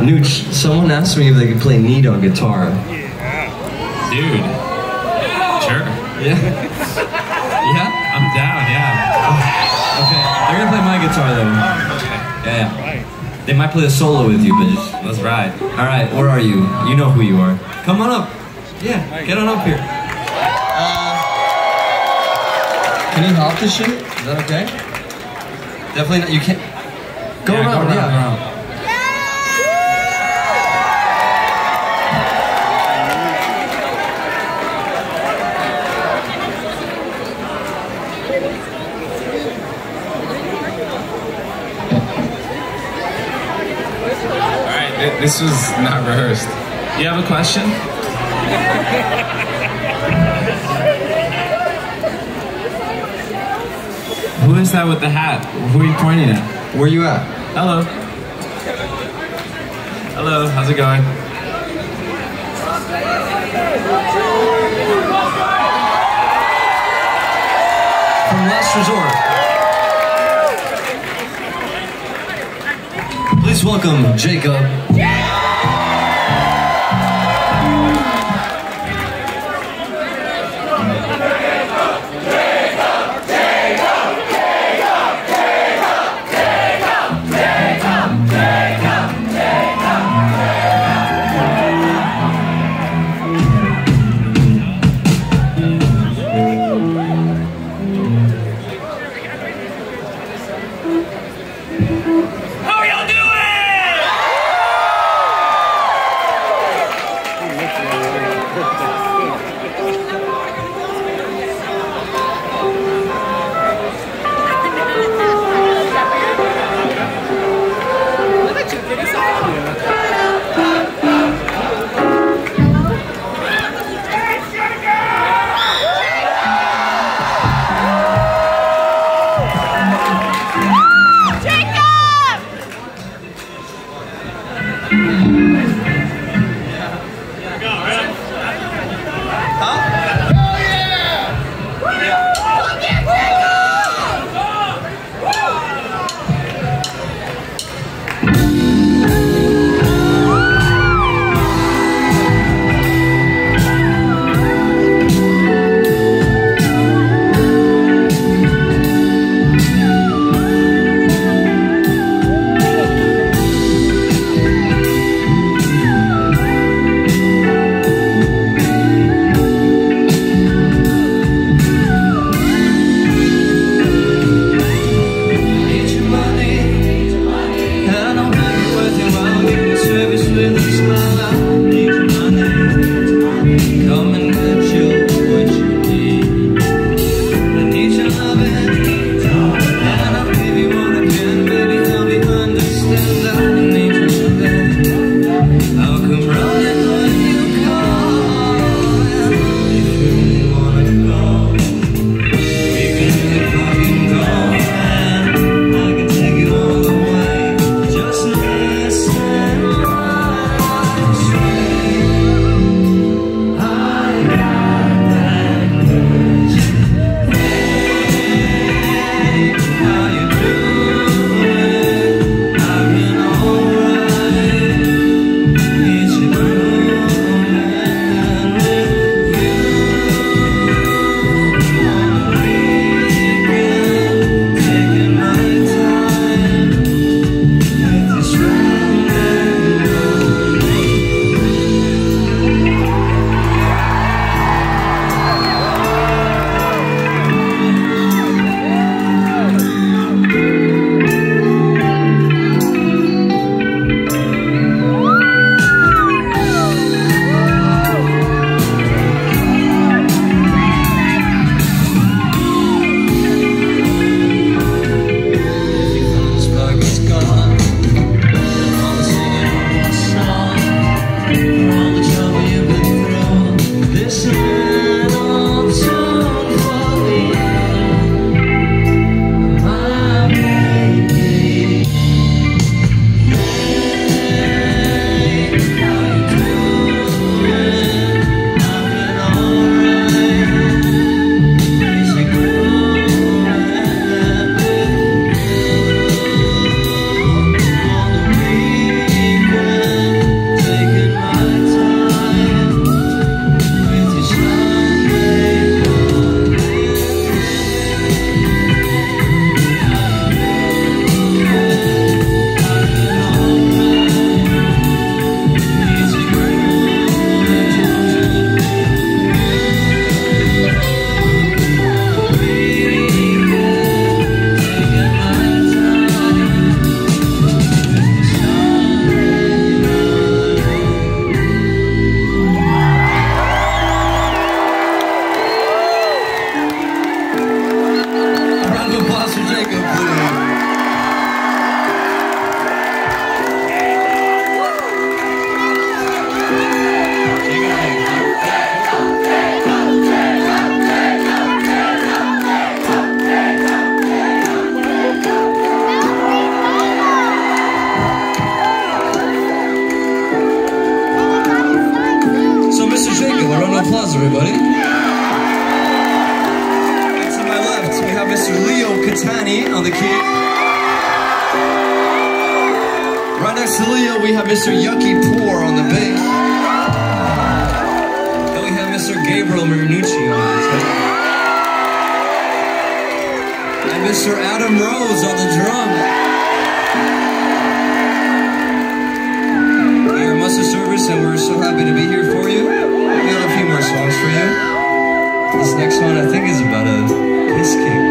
Nooch, someone asked me if they could play Need on guitar. Dude. Sure. Yeah? Yeah? I'm down, yeah. Okay, they're gonna play my guitar though. Yeah. They might play a solo with you, but just... Let's ride. Alright, where are you? You know who you are. Come on up. Yeah, get on up here. Can you hop this shit? Is that okay? Definitely not, you can't... Go around, go yeah. around. This was not rehearsed. You have a question? Who is that with the hat? Who are you pointing at? Where you at? Hello. Hello, how's it going? From Last Resort. Please welcome Jacob. How y'all doing? A round of applause, everybody. And to my left, we have Mr. Leo Catani on the key. Right next to Leo, we have Mr. Yucky Poor on the bass. Then we have Mr. Gabriel Marinucci on the guitar. And Mr. Adam Rose on the drum. We are Muster Service, and we're so happy to be here for you. We got a few more songs for you. This next one, I think, is about a piss kick.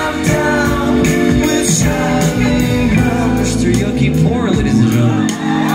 Yucky Poor, ladies and gentlemen.